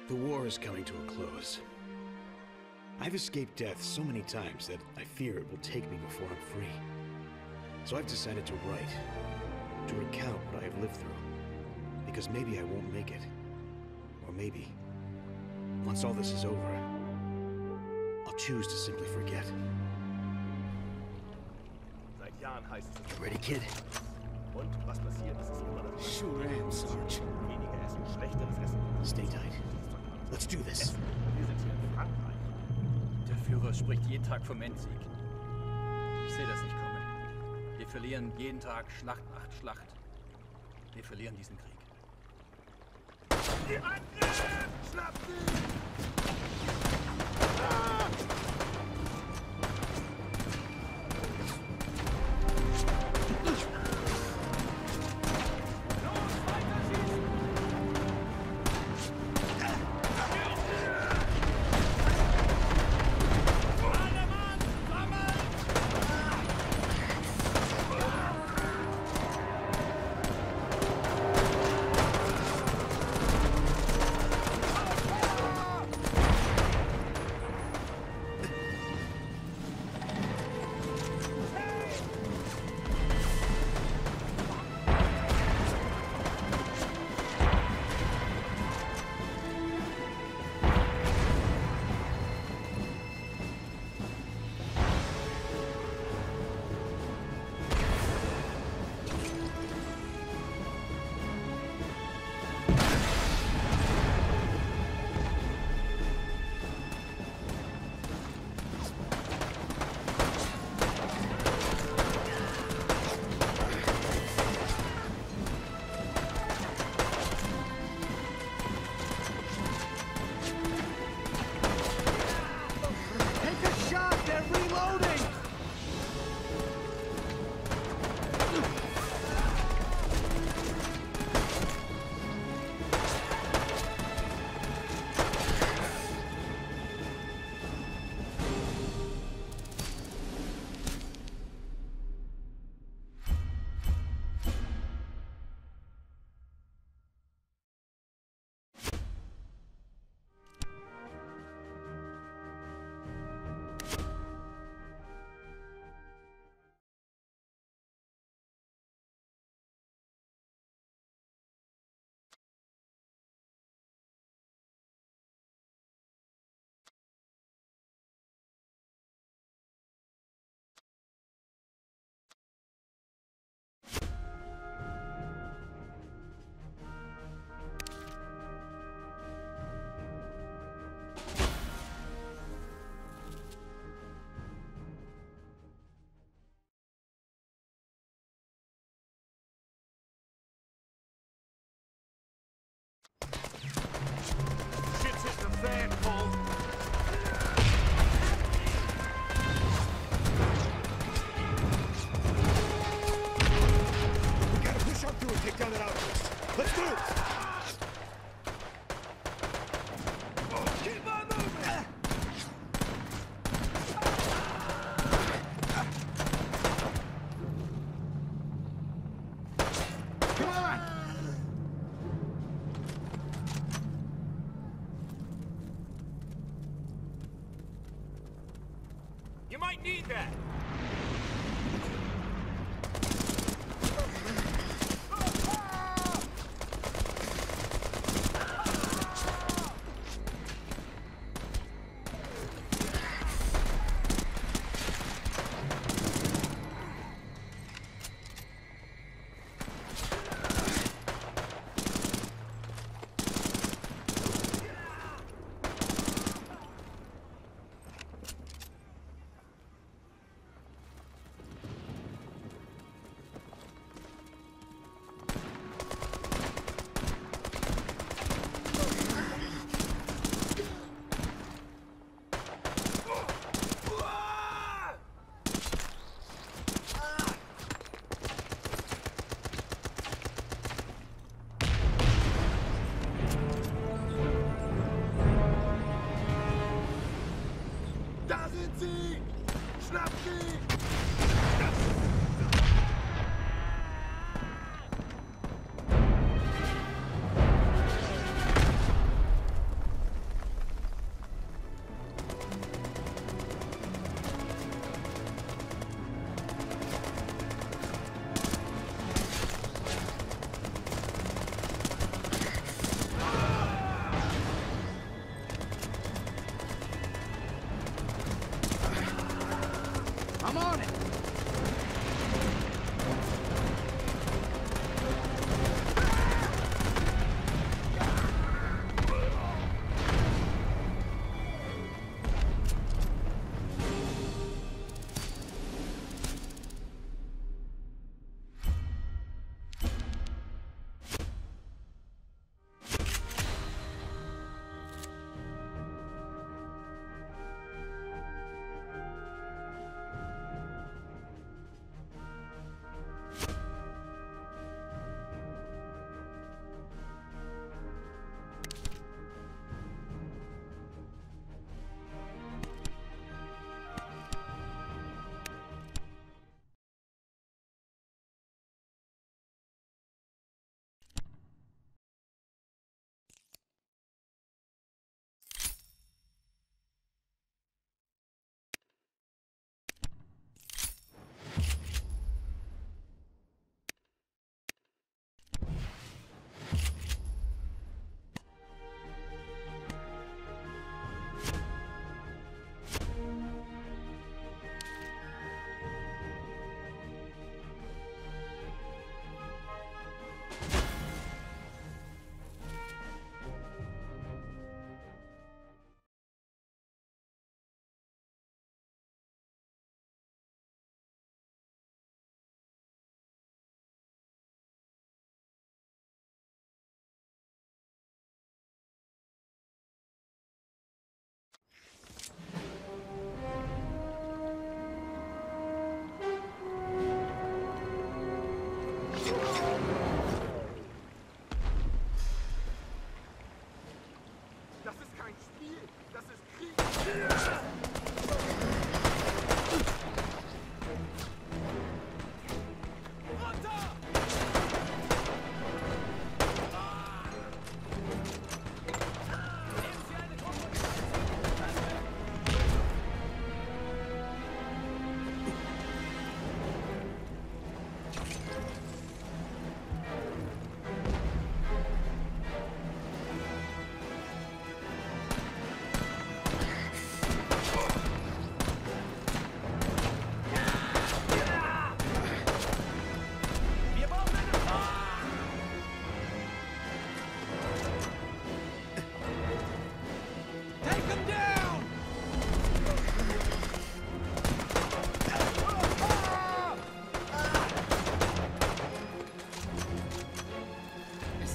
The war is coming to a close. I've escaped death so many times that I fear it will take me before I'm free. So I've decided to write, to recount what I have lived through. Because maybe I won't make it. Or maybe, once all this is over, I'll choose to simply forget. Seit Jahren heißt es. Ready, kid? Und was passiert, das ist immer das Gleiche. Sure am, Sarge. Weniger Essen, schlechteres Essen. Stay tight. Let's do this. Wir sind hier in Frankreich. Der Führer spricht jeden Tag vom Endsieg. Ich sehe das nicht kommen. Wir verlieren jeden Tag Schlacht nach Schlacht. Wir verlieren diesen Krieg. Die Angriff! Schnappt sie! Ah! Shit's hit the fan, Cole. We gotta push up through and take down that outpost. Let's do it! Keep on moving! Come on! You might need that! Da sind sie! Schnapp sie!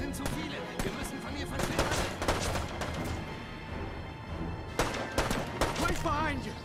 sind zu viele. Wir müssen von hier verschwinden. Right behind you!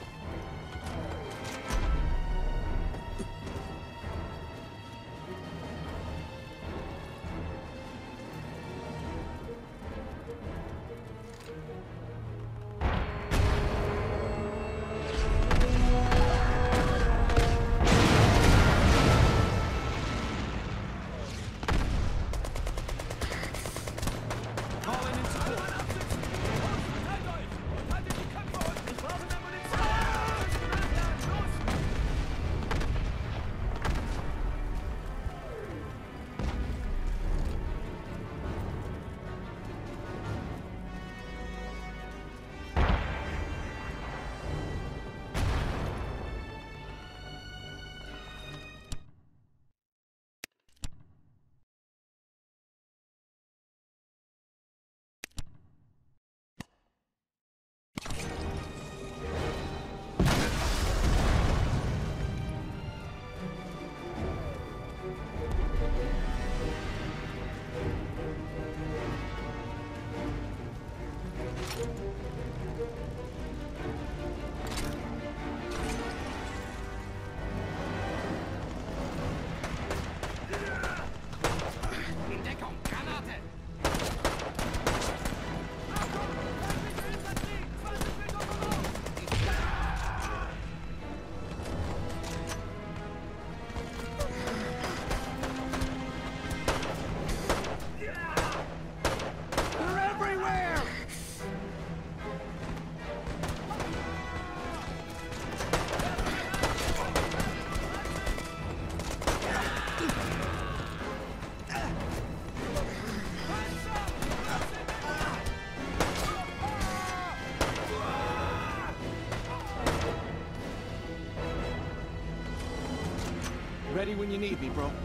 Ready when you need me, bro.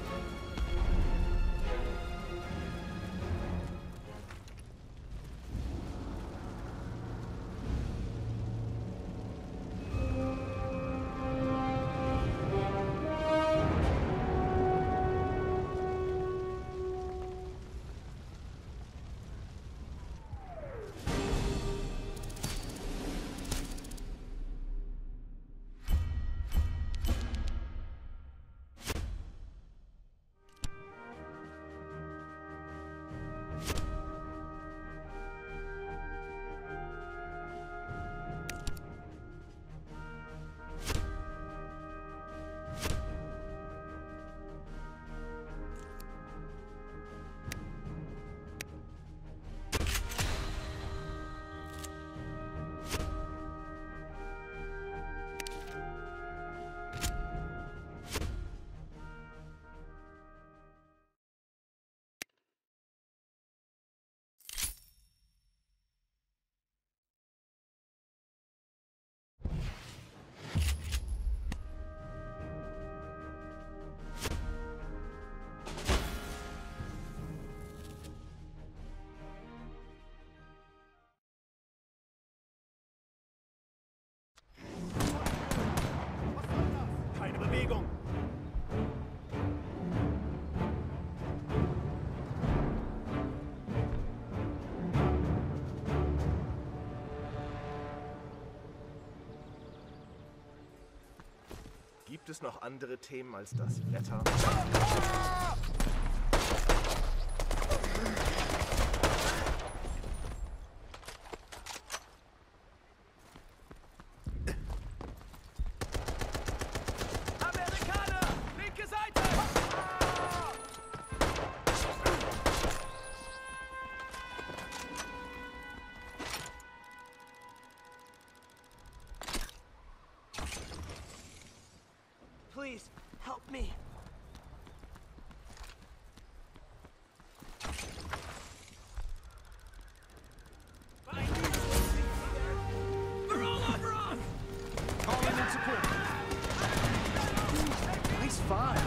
Bewegung! Gibt es noch andere Themen als das Wetter? Amerikaner! Linke Seite! Please, help me. We're all over us! Calling in support. Nice fire.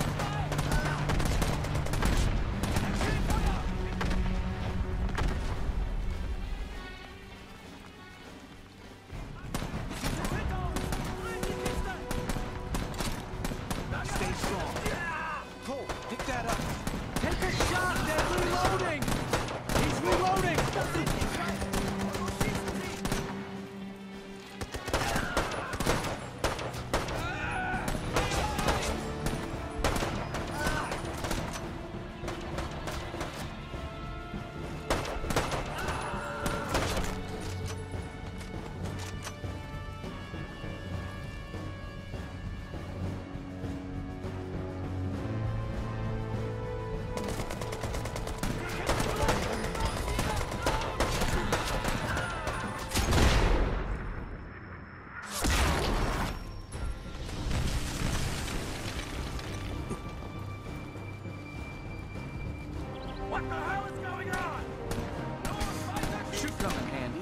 Stay strong. Should come in handy.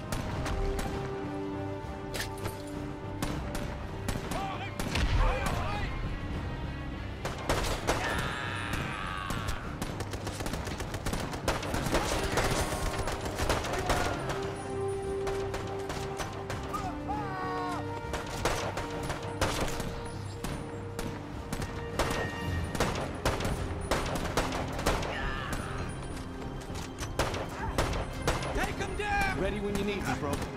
Take him down! Ready when you need me, bro.